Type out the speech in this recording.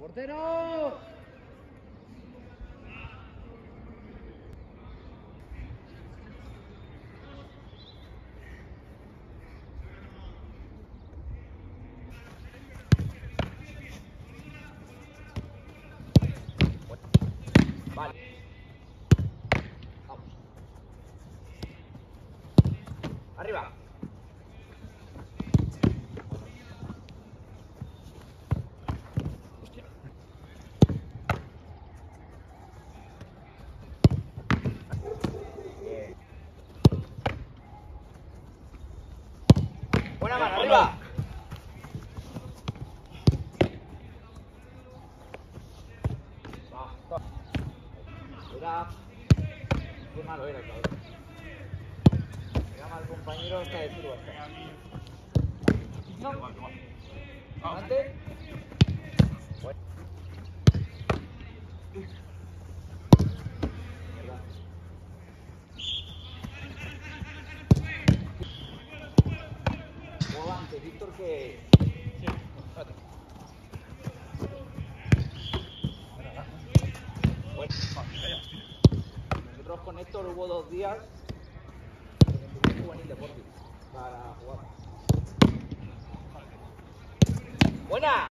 ¡Portero! Vale. Vamos. Arriba. Hostia. Bien. Buena mano, arriba. Era... Qué malo era el cabrón. Llama al compañero hasta de tiro hasta. No. Antes. Bueno. Juega antes, Víctor, que... Sí. Espérate. Bueno. Nosotros con Héctor hubo 2 días en el juvenil Deportivo para jugar. ¡Buena!